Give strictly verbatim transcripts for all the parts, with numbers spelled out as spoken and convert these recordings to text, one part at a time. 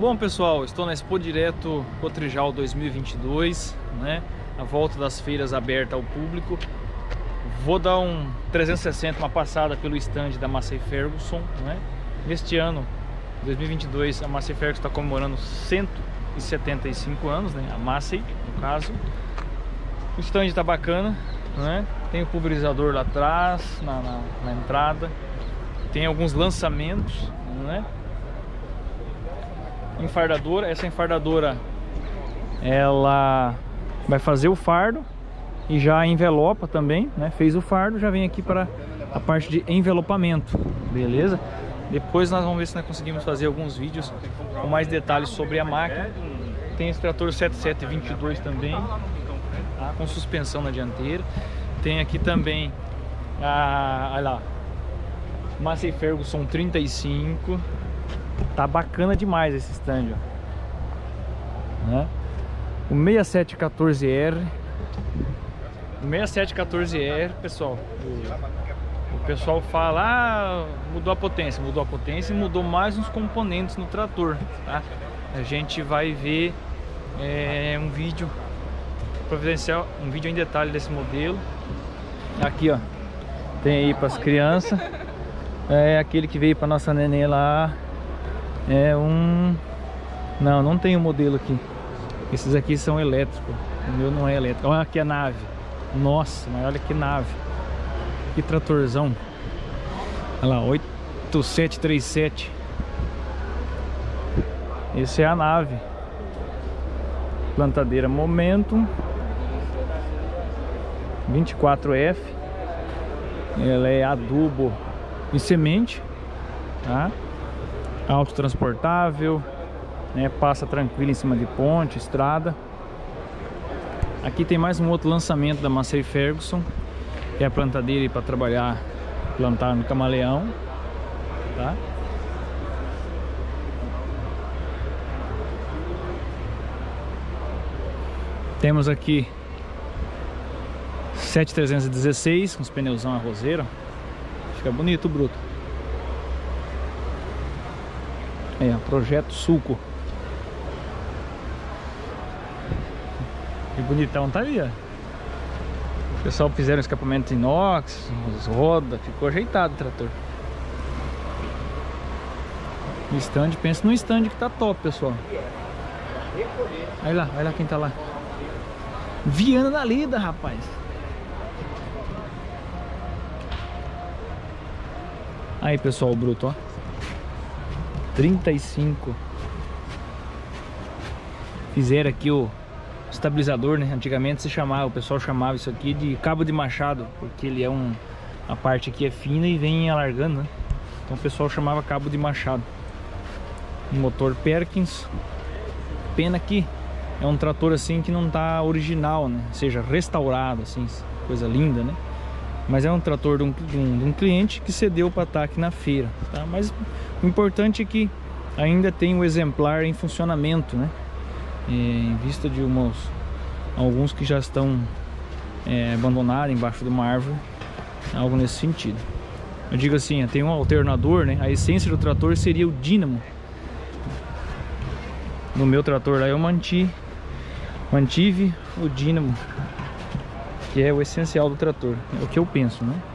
Bom pessoal, estou na Expo Direto Cotrijal dois mil e vinte e dois, né? A volta das feiras aberta ao público. Vou dar um trezentos e sessenta, uma passada pelo stand da Massey Ferguson, né? Neste ano, dois mil e vinte e dois, a Massey Ferguson está comemorando cento e setenta e cinco anos, né? A Massey, no caso. O stand está bacana, né? Tem o pulverizador lá atrás, na, na, na entrada. Tem alguns lançamentos, né? Enfardadora, essa enfardadora ela vai fazer o fardo e já envelopa também, né? Fez o fardo, já vem aqui para a parte de envelopamento, beleza? Depois nós vamos ver se nós conseguimos fazer alguns vídeos com mais detalhes sobre a máquina. Tem esse trator setenta e sete vinte e dois também, tá? Com suspensão na dianteira. Tem aqui também a, olha lá, Massey Ferguson trinta e cinco. Tá bacana demais esse stand, ó, né? O sessenta e sete quatorze R. O sessenta e sete quatorze R, pessoal, o, o pessoal fala, ah, mudou a potência. Mudou a potência e mudou mais uns componentes no trator, tá? A gente vai ver é, um vídeo providencial, um vídeo em detalhe desse modelo. Aqui, ó, tem aí para as crianças. É aquele que veio para nossa neném lá. É um... Não, não tem um modelo aqui. Esses aqui são elétricos. O meu não é elétrico. Olha aqui a nave. Nossa, mas olha que nave. Que tratorzão. Olha lá, oito sete três sete. Essa é a nave. Plantadeira Momentum vinte e quatro F. Ela é adubo e semente, tá? Autotransportável, né? Passa tranquilo em cima de ponte, estrada. Aqui tem mais um outro lançamento da Massey Ferguson, que é a plantadeira para trabalhar, plantar no camaleão, tá? Temos aqui sete trezentos e dezesseis com os pneuzão arrozeiro. Fica bonito, bruto. É, Projeto Sulco. Que bonitão, tá aí, ó. O pessoal fizeram escapamento inox, as rodas, ficou ajeitado o trator. O stand, pensa no stand que tá top, pessoal. Olha lá, olha lá quem tá lá. Viana da Lida, rapaz. Aí, pessoal, o bruto, ó. trinta e cinco. Fizeram aqui o estabilizador, né? Antigamente se chamava, o pessoal chamava isso aqui de cabo de machado, porque ele é um... a parte aqui é fina e vem alargando, né? Então o pessoal chamava cabo de machado. Um motor Perkins. Pena que é um trator assim que não tá original, né? Ou seja, restaurado, assim, coisa linda, né? Mas é um trator de um, de um, de um cliente que cedeu para estar aqui na feira, tá? Mas o importante é que ainda tem o exemplar em funcionamento, né? É, em vista de umas, alguns que já estão é, abandonados embaixo de uma árvore, algo nesse sentido. Eu digo assim, tem um alternador, né? A essência do trator seria o dínamo. No meu trator lá eu mantive, mantive o dínamo, que é o essencial do trator, é o que eu penso, né?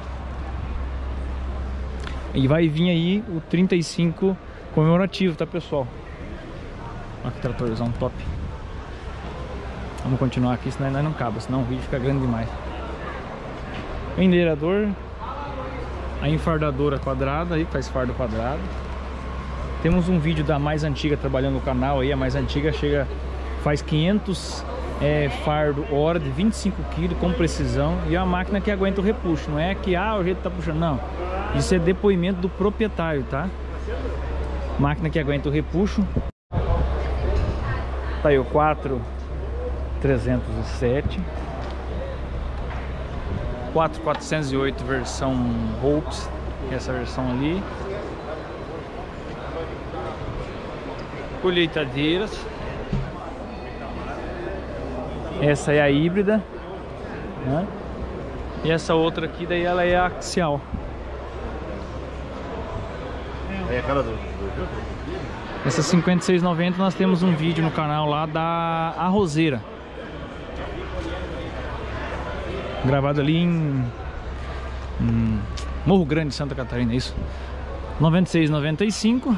E vai vir aí o trinta e cinco comemorativo, tá, pessoal? Olha que tratorzão top. Vamos continuar aqui, senão nós não cabe, senão o vídeo fica grande demais. O enderador, a enfardadora quadrada aí, faz fardo quadrado. Temos um vídeo da mais antiga trabalhando no canal aí, a mais antiga chega, faz quinhentos é, fardo hora de vinte e cinco quilos com precisão, e é uma máquina que aguenta o repuxo, não é que ah, o jeito tá puxando, não. Isso é depoimento do proprietário, tá? Máquina que aguenta o repuxo. Tá aí o quatro trezentos e sete, quatro quatrocentos e oito versão Hopes, essa versão ali. Colheitadeiras. Essa é a híbrida, né? E essa outra aqui daí ela é axial. É a cara do, do... Essa cinquenta e seis e noventa nós temos um vídeo no canal lá da Arrozeira. Gravado ali em, em Morro Grande, Santa Catarina, isso. noventa e seis e noventa e cinco.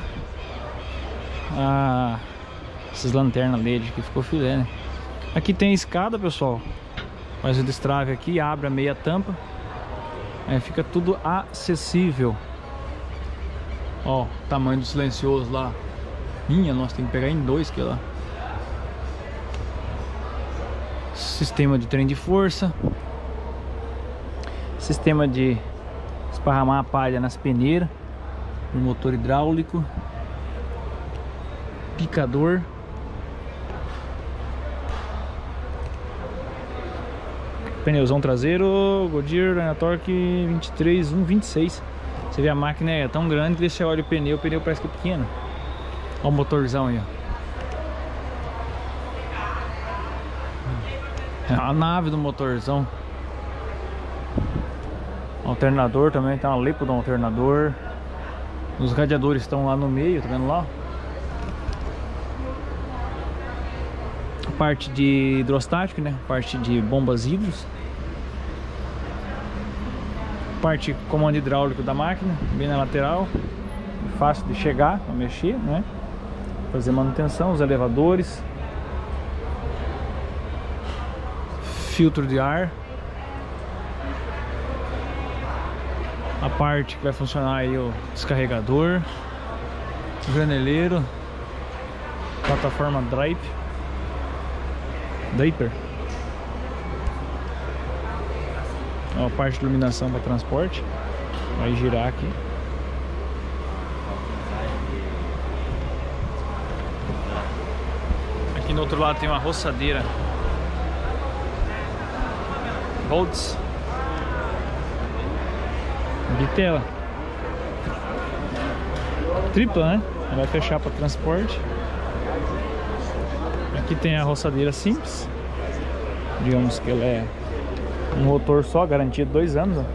Ah, essas lanternas L E D que ficou filé, né? Aqui tem escada, pessoal. Faz o destrave aqui, abre a meia tampa. Aí fica tudo acessível. Ó, tamanho do silencioso lá. Minha, nós tem que pegar em dois que lá. Sistema de trem de força. Sistema de esparramar a palha nas peneiras. Um motor hidráulico. Picador. Pneuzão traseiro, Goodyear, Dynatorque vinte e três um vinte e seis. Você vê, a máquina é tão grande que você olha o pneu, o pneu parece que é pequeno. Olha o motorzão aí, ó. É a nave do motorzão. Alternador também, tem uma lepo do alternador. Os radiadores estão lá no meio, tá vendo lá? A parte de hidrostático, né? Parte de bombas hidros. Parte comando hidráulico da máquina, bem na lateral. Fácil de chegar, para mexer, né? Fazer manutenção, os elevadores. Filtro de ar. A parte que vai funcionar aí o descarregador. Graneleiro. Plataforma Drape. Draper. Ó, a parte de iluminação para transporte. Vai girar aqui. Aqui no outro lado tem uma roçadeira Rhodes. Bitela. Tripla, né? Vai fechar para transporte. Aqui tem a roçadeira simples. Digamos que ela é um rotor só, garantido dois anos. Ó.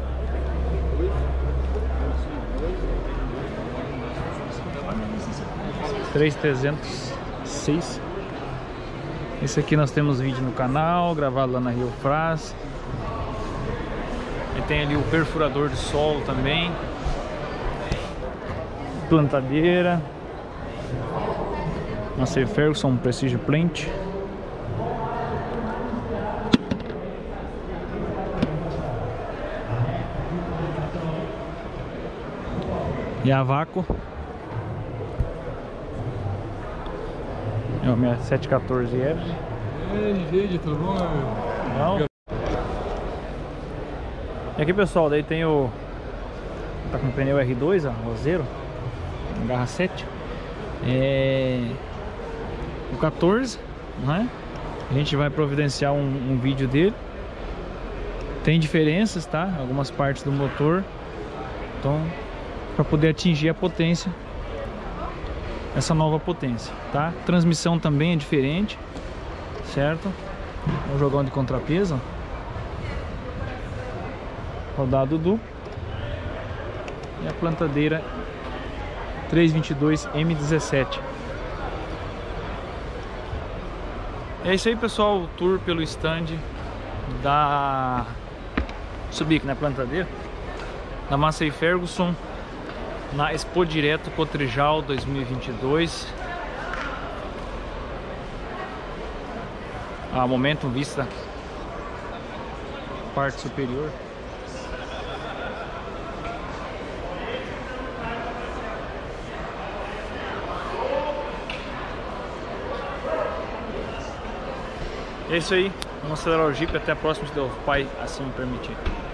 três mil trezentos e seis. Esse aqui nós temos vídeo no canal, gravado lá na Rio Fras. E tem ali o perfurador de solo também. Plantadeira. Massey Ferguson Precision Plant. E a vácuo. É o minha sete quatorze F. E aí, gente, tudo bom, meu amigo? Não. E aqui, pessoal, daí tem o... Tá com o pneu R dois, ó, roseiro. Garra sete. É... O quatorze, né? A gente vai providenciar um, um vídeo dele. Tem diferenças, tá? Algumas partes do motor. Então, para poder atingir a potência, essa nova potência, tá? Transmissão também é diferente, certo? Um jogão de contrapeso. Rodado duplo. E a plantadeira trezentos e vinte e dois M dezessete. É isso aí, pessoal, o tour pelo stand da... Subir aqui na plantadeira da Massey Ferguson na Expo Direto Cotrijal dois mil e vinte e dois. A Momentum Vista, parte superior. É isso aí, vamos acelerar o Jeep. Até a próxima, se Deus Pai assim me permitir.